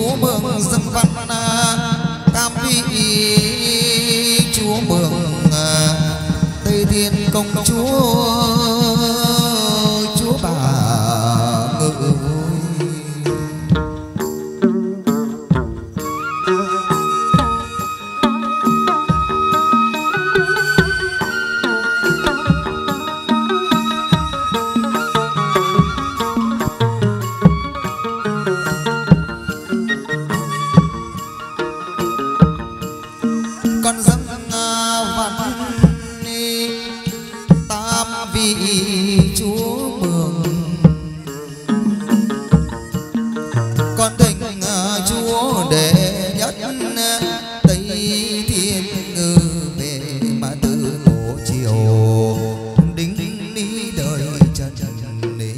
chúa mường dân văn tam vị chúa mường Tây Thiên công chúa bà ngự vui. Con dâng văn tam vị chúa mường, con thỉnh chúa đệ nhất Tây Thiên ngự về mà từ cổ chiều đính đi đời trần đế.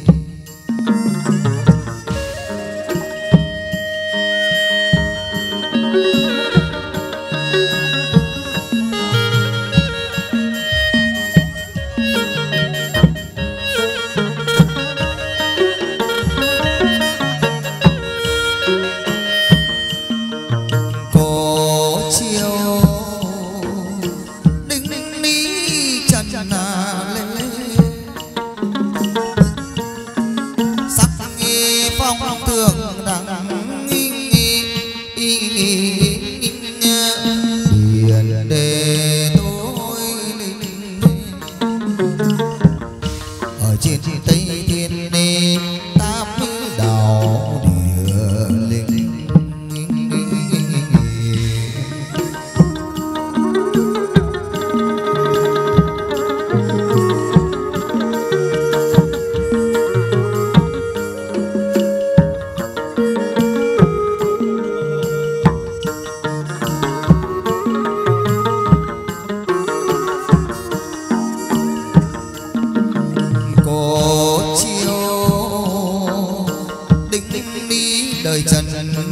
Đời trần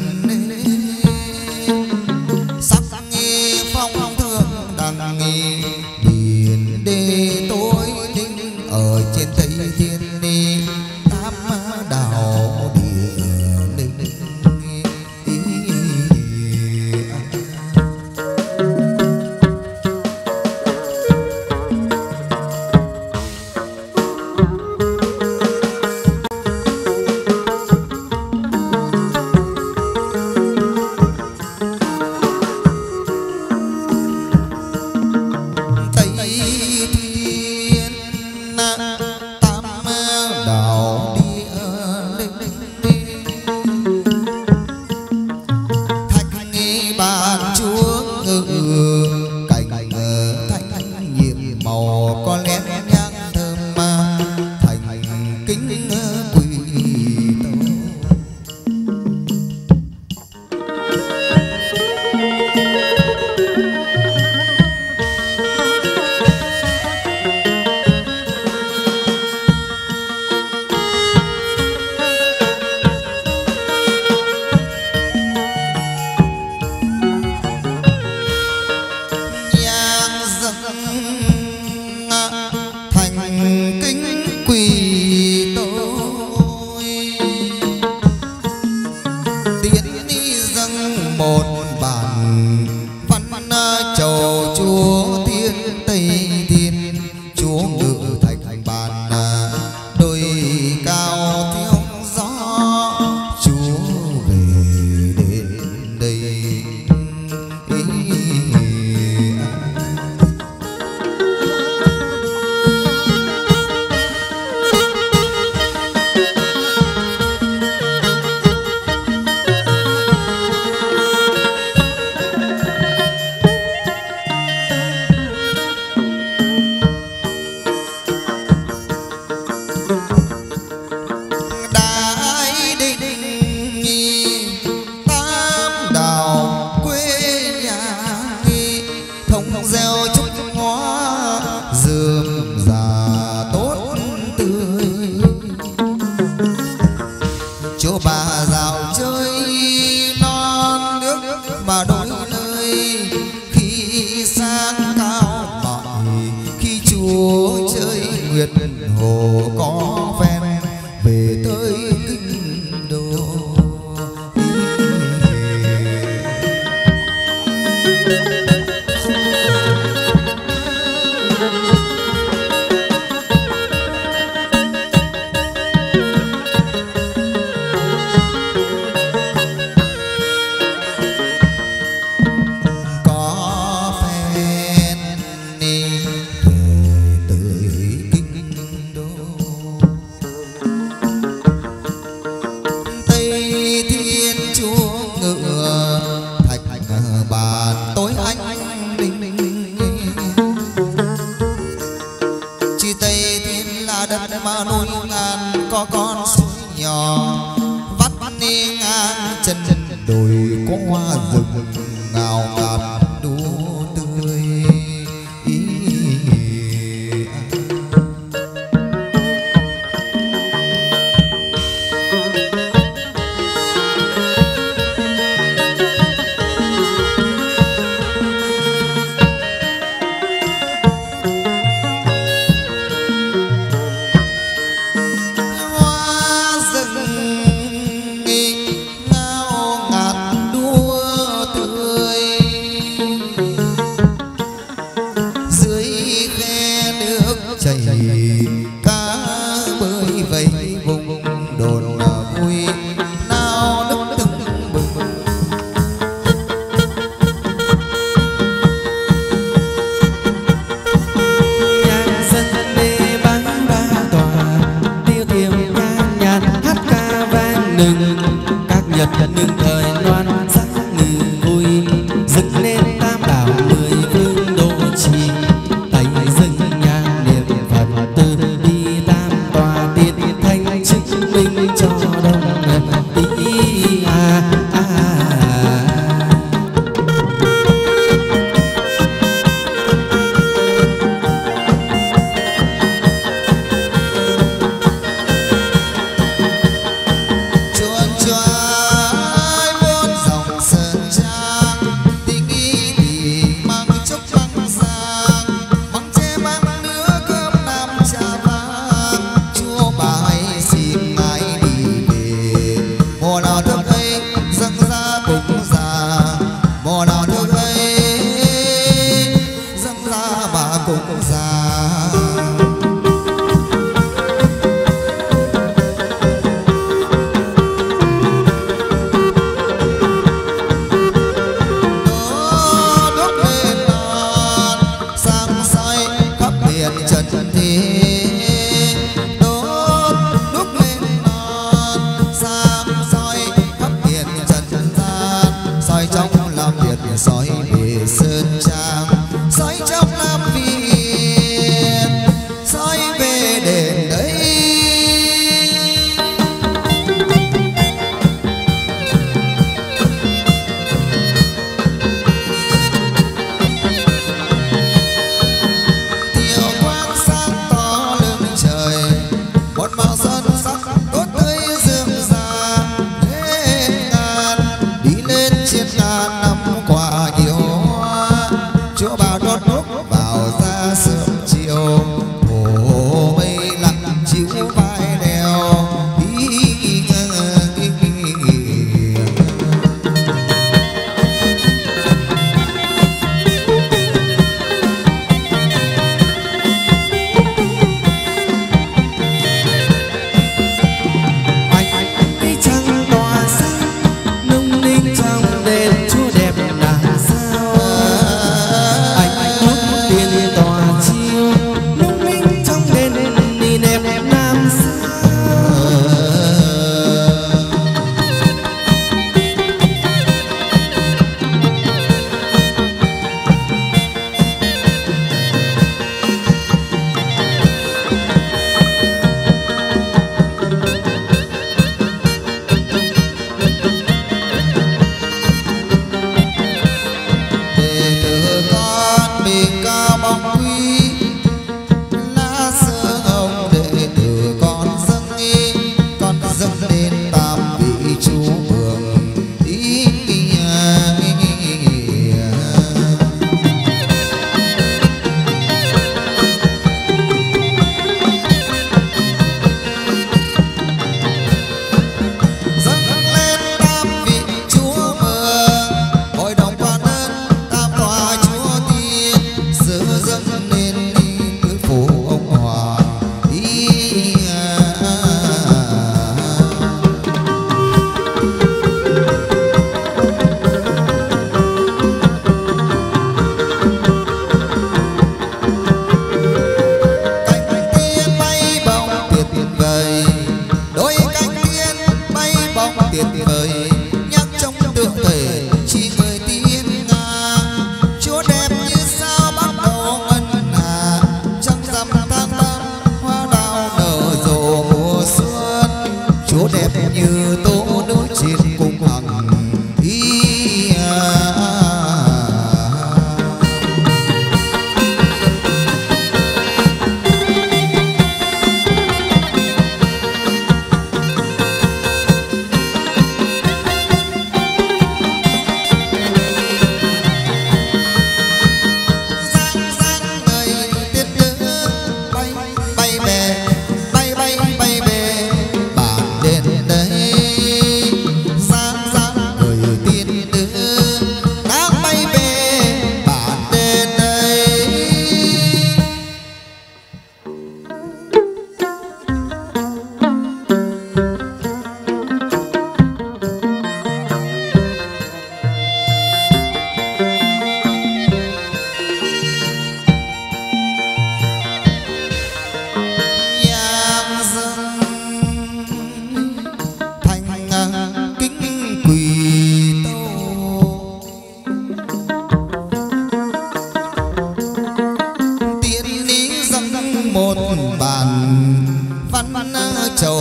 sắc phong thương đằng điền đê tối đinh ở trên Tây Thiên tam đảo địa linh. Nguyệt Hồ có ven về tới kinh đô. An có con suối nhỏ vắt đi ngang chân đồi có hoa rừng ngào ngạt đua tươi. Thanh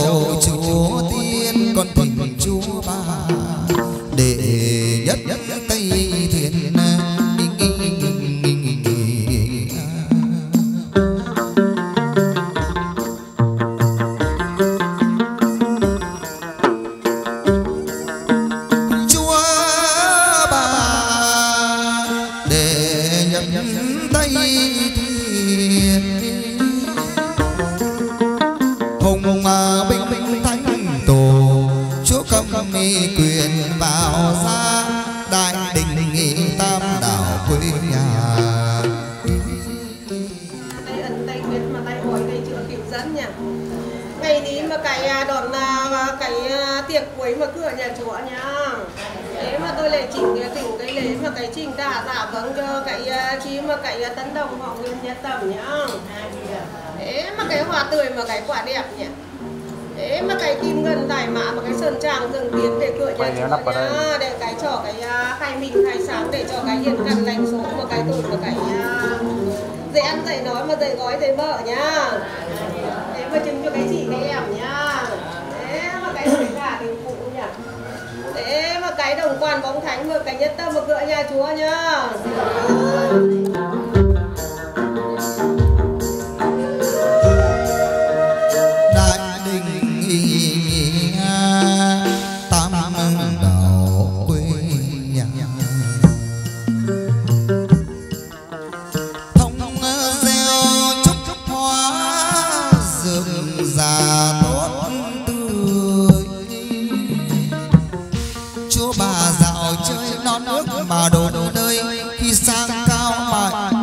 chúa tiên con thỉnh chúa ba để nhất tây thiên quyền vào ra đại đình nghị tam đảo quê nhà. Đây ấn tay quyết mà tay hỏi đây chưa kịp dẫn nhỉ. Ngày đi mà cái đòn cái tiệc cuối mà cửa nhà chúa nhá. Thế mà tôi lại chỉnh cái lễ mà cái trình giả vâng cho cái chi mà cái tấn đồng họ nguyên nhà tầm nhá. Thế mà cái hoa tươi mà cái quả đẹp nhỉ. Thế mà cái kim ngân tài mã mà cái sơn trang rừng tiến để cửa nhà chúa nhá, để cái cho cái khai minh khai sáng để cho cái hiền căn lành số mà cái tụt mà cái dễ ăn dễ nói mà dễ gói dễ vợ nhá. Thế mà chứng cho cái chị cái em nhá. Thế mà cái cả tình phụ nhỉ. Thế mà cái đồng quan bóng thánh mà cái nhất tâm mà cửa nhà chúa nhá. Mà đổ nơi khi sang cao mà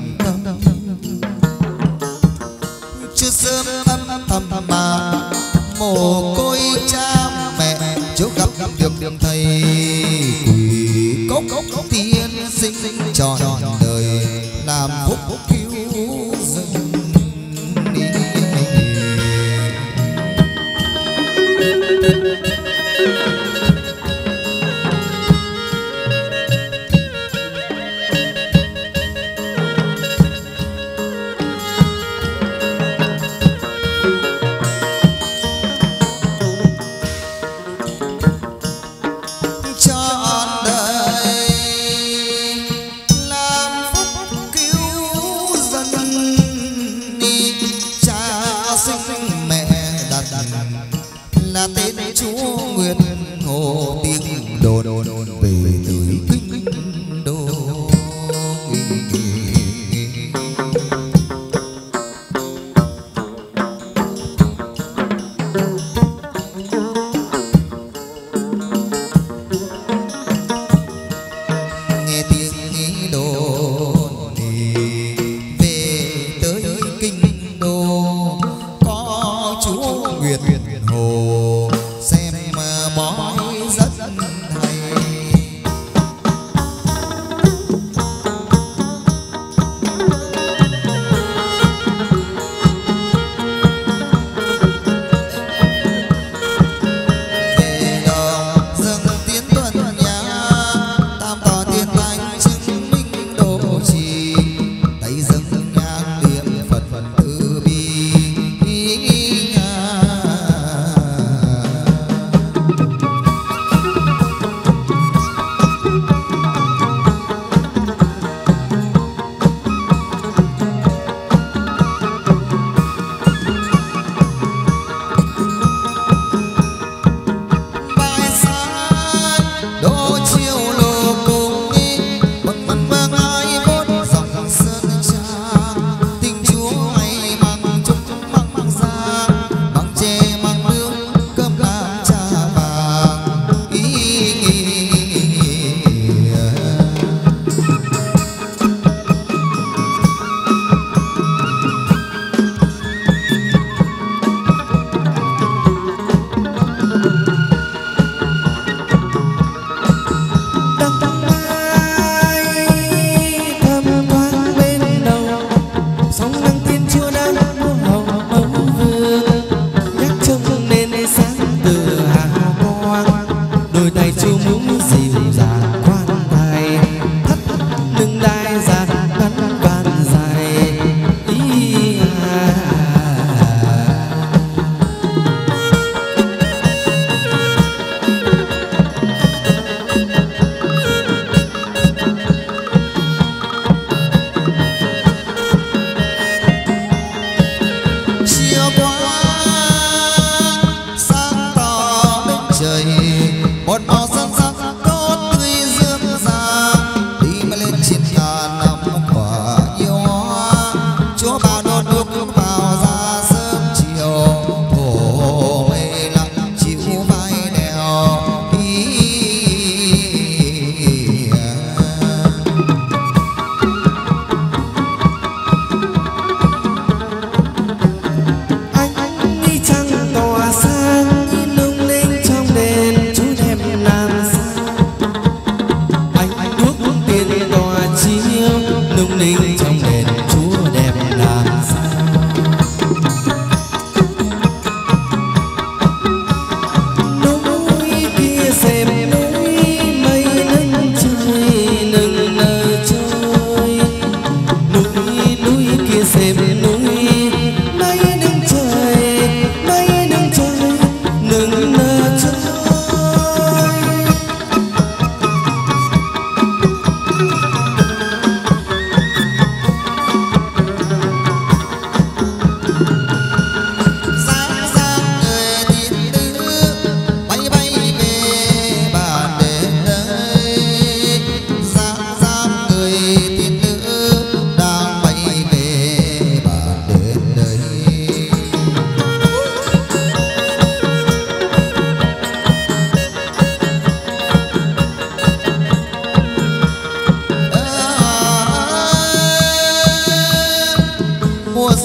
chưa sớm âm mà mồ côi cha mẹ chỗ gặp được thầy quỷ cốc tiên sinh trọn đời làm phúc cứu dân đi.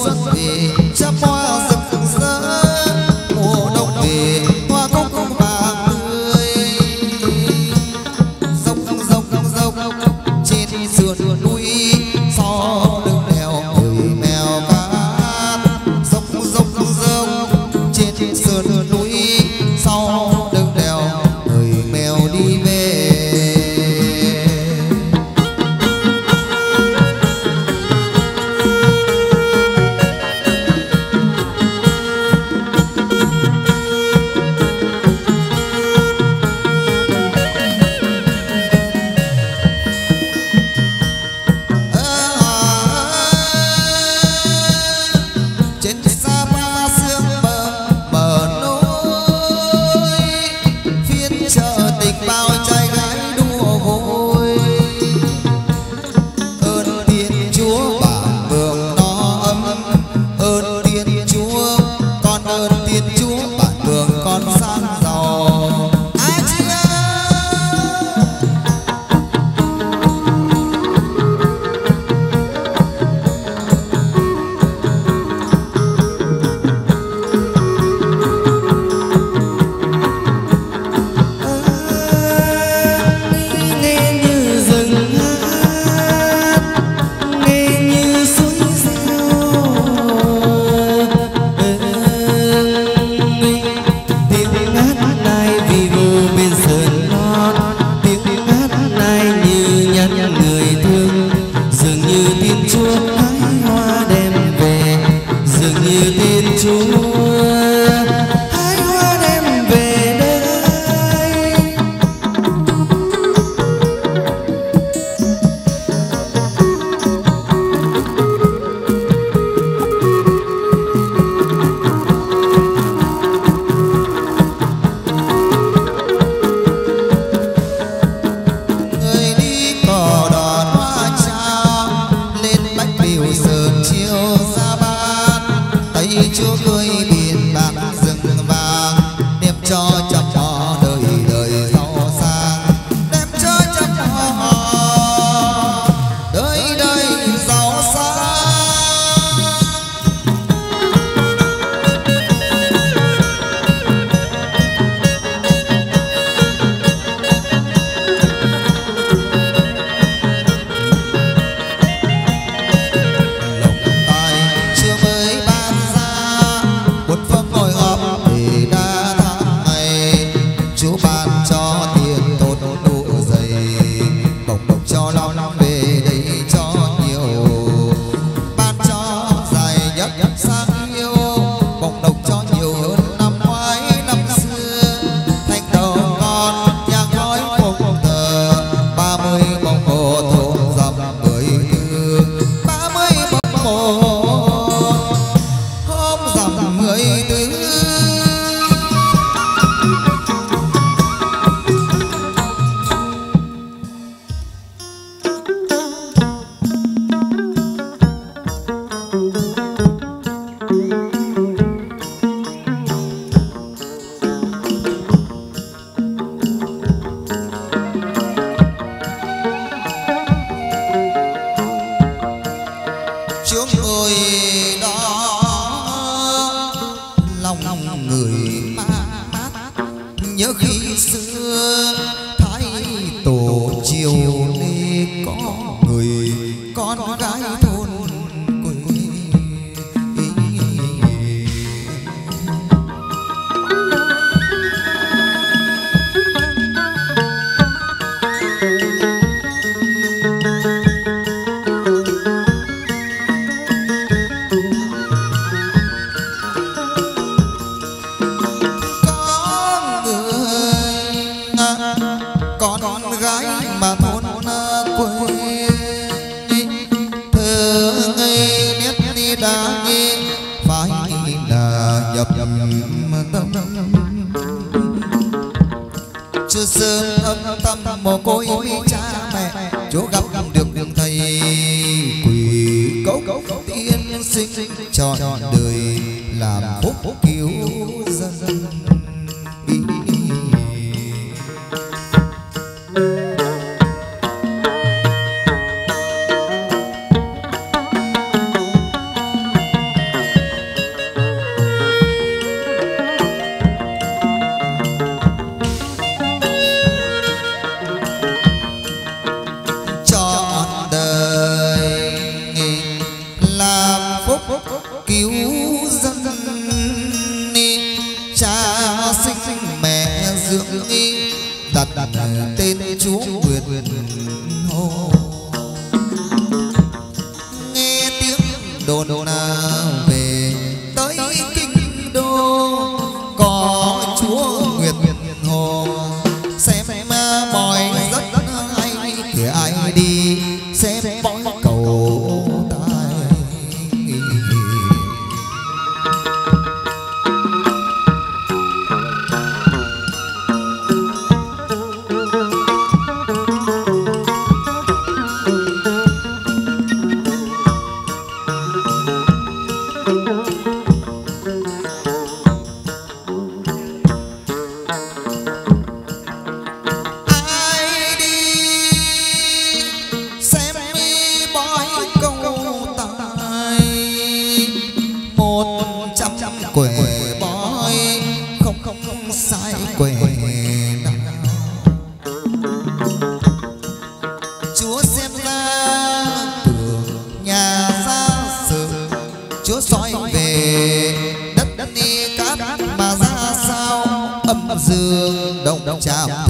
xuân về trăm hoa rực rỡ, mùa đông về hoa cúc vàng tươi. Dốc dốc dốc trên sườn núi sau lưng đèo người mèo cát. Dốc dốc dốc trên sườn núi sau lưng đèo người mèo đi về. Chưa sớm âm tâm mồ côi cha mẹ, chỗ gặp được thầy quỷ cốc tiên sinh trọn đời làm phúc cứu dân. đồn về tới kinh đô có chúa Nguyệt Hồ xem bói rất hay thì ai đi xem bói cầu tài. Quẻ bói không sai quẻ nào. Chúa xem ra từ nhà ra sự, Chúa soi về đất đi cát mà ra sao âm dương đồng chạm